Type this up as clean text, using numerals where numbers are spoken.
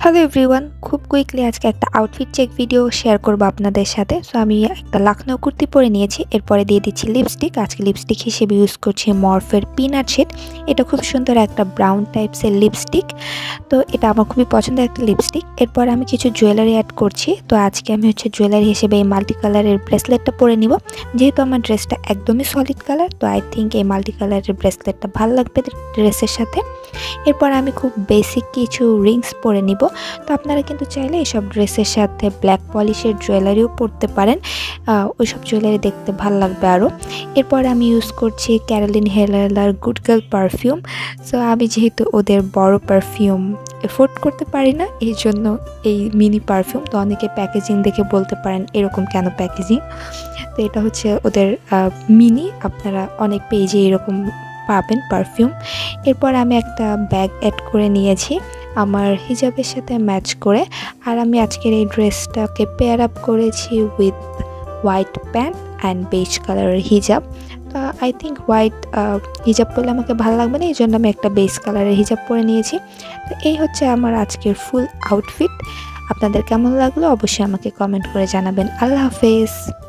Hello everyone, খুব quickly আজকে একটা আউটফিট চেক ভিডিও শেয়ার করব আপনাদের সাথে। সো আমি একটা লাখনৌ কুর্তি পরে নিয়েছি, এরপরে দিয়ে দিচ্ছি লিপস্টিক। আজকে লিপস্টিক হিসেবে ইউজ করছি মরফের পিনাট শেড। এটা খুব সুন্দর একটা ব্রাউন টাইপসের লিপস্টিক, তো এটা আমার খুবই পছন্দের একটা লিপস্টিক। এরপর আমি কিছু জুয়েলারি অ্যাড করছি। তো আজকে আমি জুয়েলারি হিসেবে এই মাল্টি কালারের ব্রেসলেটটা পরে নিব। যেহেতু আমার ড্রেসটা একদমই সলিড কালার, তো আই থিঙ্ক এই মাল্টি কালারের ব্রেসলেটটা ভালো লাগবে ড্রেসের সাথে। এরপর আমি খুব বেসিক কিছু রিংস পরে নিব। তো আপনারা কিন্তু চাইলে এইসব ড্রেসের সাথে ব্ল্যাক পলিশের জুয়েলারিও পরতে পারেন, ওইসব জুয়েলারি দেখতে ভালো লাগবে আরও। এরপর আমি ইউজ করছি Carolina Herrera good girl perfume. So আমি যেহেতু ওদের বড় পারফিউম এফোর্ড করতে পারি না, এই জন্য এই মিনি পারফিউম। তো অনেকে প্যাকেজিং দেখে বলতে পারেন এরকম কেন প্যাকেজিং। তো এটা ওদের মিনি, আপনারা অনেক পেজে এরকম পাবেন পারফিউম। এরপর আমি একটা ব্যাগ অ্যাড করে নিয়েছি আমার হিজাবের সাথে ম্যাচ করে। আর আমি আজকের এই ড্রেসটাকে পেয়ার আপ করেছি with white pant and beige কালারের হিজাব। তো আই থিঙ্ক হোয়াইট হিজাব পরলে আমাকে ভালো লাগবে না, এই জন্য আমি একটা বেজ কালারের হিজাব পরে নিয়েছি। তো এই আমার আজকের ফুল আউটফিট। আপনাদের কেমন লাগলো অবশ্যই আমাকে কমেন্ট করে জানাবেন। আল্লাহ হাফেজ।